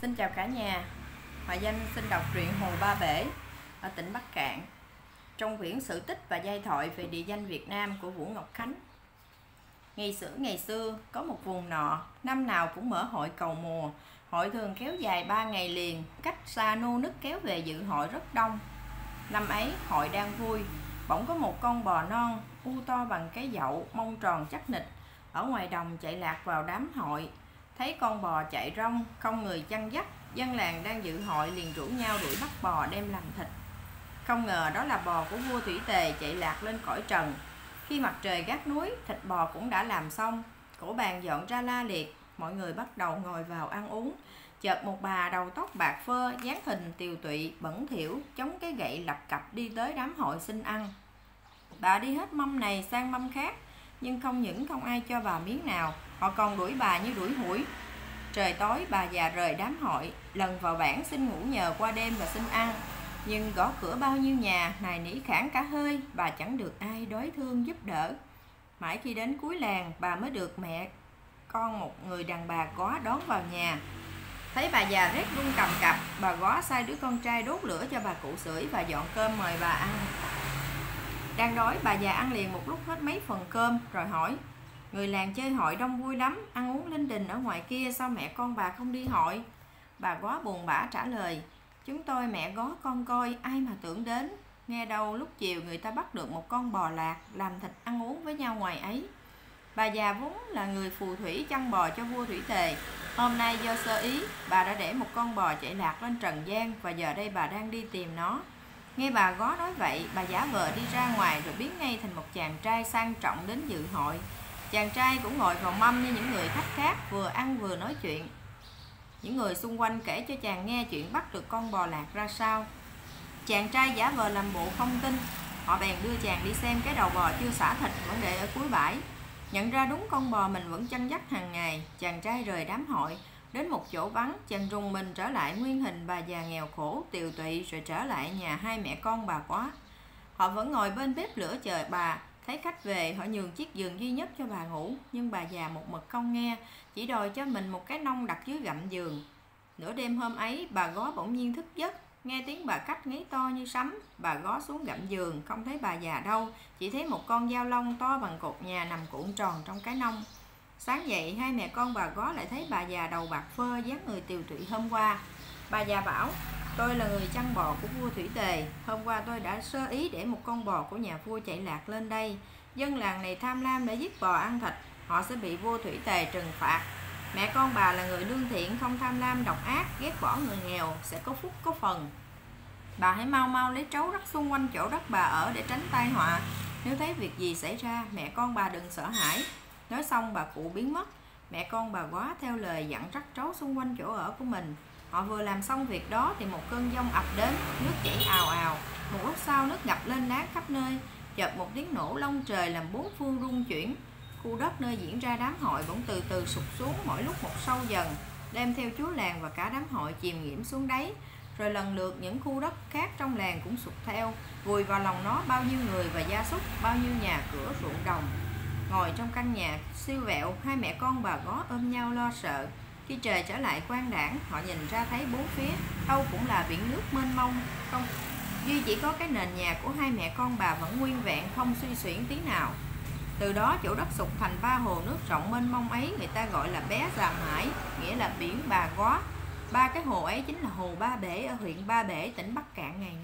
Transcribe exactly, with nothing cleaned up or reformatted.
Xin chào cả nhà. Hoài Danh xin đọc truyện Hồ Ba Bể ở tỉnh Bắc Kạn trong quyển Sự tích và giai thoại về địa danh Việt Nam của Vũ Ngọc Khánh. Ngày xưa ngày xưa có một vùng nọ, năm nào cũng mở hội cầu mùa. Hội thường kéo dài ba ngày liền, cách xa nô nức kéo về dự hội rất đông. Năm ấy hội đang vui, bỗng có một con bò non u to bằng cái dậu, mông tròn chắc nịch ở ngoài đồng chạy lạc vào đám hội. Thấy con bò chạy rong, không người chăn dắt, dân làng đang dự hội liền rủ nhau đuổi bắt bò đem làm thịt. Không ngờ đó là bò của vua Thủy Tề chạy lạc lên cõi trần. Khi mặt trời gác núi, thịt bò cũng đã làm xong, cỗ bàn dọn ra la liệt, mọi người bắt đầu ngồi vào ăn uống. Chợt một bà đầu tóc bạc phơ, dáng hình tiều tụy, bẩn thỉu, chống cái gậy lập cập đi tới đám hội xin ăn. Bà đi hết mâm này sang mâm khác, nhưng không những không ai cho bà miếng nào, họ còn đuổi bà như đuổi muỗi. Trời tối bà già rời đám hội, lần vào bản xin ngủ nhờ qua đêm và xin ăn. Nhưng gõ cửa bao nhiêu nhà, nài nỉ khản cả hơi, bà chẳng được ai đối thương giúp đỡ. Mãi khi đến cuối làng, bà mới được mẹ con một người đàn bà Góa đón vào nhà. Thấy bà già rét run cầm cập, bà Góa sai đứa con trai đốt lửa cho bà cụ sưởi và dọn cơm mời bà ăn. Đang đói, bà già ăn liền một lúc hết mấy phần cơm, rồi hỏi: người làng chơi hội đông vui lắm, ăn uống linh đình ở ngoài kia, sao mẹ con bà không đi hội? Bà Góa buồn bã trả lời: chúng tôi mẹ Góa con coi, ai mà tưởng đến. Nghe đâu lúc chiều người ta bắt được một con bò lạc, làm thịt ăn uống với nhau ngoài ấy. Bà già vốn là người phù thủy chăn bò cho vua Thủy Tề. Hôm nay do sơ ý, bà đã để một con bò chạy lạc lên trần gian, và giờ đây bà đang đi tìm nó. Nghe bà Góa nói vậy, bà giả vờ đi ra ngoài rồi biến ngay thành một chàng trai sang trọng đến dự hội. Chàng trai cũng ngồi vào mâm như những người khách khác, vừa ăn vừa nói chuyện. Những người xung quanh kể cho chàng nghe chuyện bắt được con bò lạc ra sao. Chàng trai giả vờ làm bộ không tin. Họ bèn đưa chàng đi xem cái đầu bò chưa xả thịt vẫn để ở cuối bãi. Nhận ra đúng con bò mình vẫn chăn dắt hàng ngày, chàng trai rời đám hội, đến một chỗ vắng, chàng rùng mình trở lại nguyên hình bà già nghèo khổ, tiều tụy, rồi trở lại nhà hai mẹ con bà Góa. Họ vẫn ngồi bên bếp lửa chờ bà. Thấy khách về, họ nhường chiếc giường duy nhất cho bà ngủ, nhưng bà già một mực không nghe, chỉ đòi cho mình một cái nông đặt dưới gầm giường. Nửa đêm hôm ấy, bà Góa bỗng nhiên thức giấc, nghe tiếng bà cách ngáy to như sấm. Bà Góa xuống gầm giường, không thấy bà già đâu, chỉ thấy một con dao long to bằng cột nhà nằm cuộn tròn trong cái nông. Sáng dậy, hai mẹ con bà Góa lại thấy bà già đầu bạc phơ, dáng người tiều tụy hôm qua. Bà già bảo: tôi là người chăn bò của vua Thủy Tề. Hôm qua tôi đã sơ ý để một con bò của nhà vua chạy lạc lên đây. Dân làng này tham lam để giết bò ăn thịt, họ sẽ bị vua Thủy Tề trừng phạt. Mẹ con bà là người lương thiện, không tham lam độc ác, ghét bỏ người nghèo, sẽ có phúc có phần. Bà hãy mau mau lấy trấu rắc xung quanh chỗ đất bà ở để tránh tai họa. Nếu thấy việc gì xảy ra, mẹ con bà đừng sợ hãi. Nói xong bà cụ biến mất. Mẹ con bà Góa theo lời dặn rắc trấu xung quanh chỗ ở của mình. Họ vừa làm xong việc đó thì một cơn giông ập đến, nước chảy ào ào. Một lúc sau nước ngập lên nát khắp nơi. Chợt một tiếng nổ long trời làm bốn phương rung chuyển. Khu đất nơi diễn ra đám hội bỗng từ từ sụt xuống, mỗi lúc một sâu dần, đem theo chúa làng và cả đám hội chìm nghiễm xuống đáy. Rồi lần lượt những khu đất khác trong làng cũng sụt theo, vùi vào lòng nó bao nhiêu người và gia súc, bao nhiêu nhà cửa ruộng đồng. Ngồi trong căn nhà siêu vẹo, hai mẹ con bà Góa ôm nhau lo sợ. Khi trời trở lại quang đãng, họ nhìn ra thấy bốn phía đâu cũng là biển nước mênh mông, không duy chỉ có cái nền nhà của hai mẹ con bà vẫn nguyên vẹn, không suy xuyển tí nào. Từ đó chỗ đất sụt thành ba hồ nước rộng mênh mông ấy người ta gọi là Bé Giàm Hải, nghĩa là biển Bà Góa. Ba cái hồ ấy chính là hồ Ba Bể ở huyện Ba Bể, tỉnh Bắc Kạn ngày nay.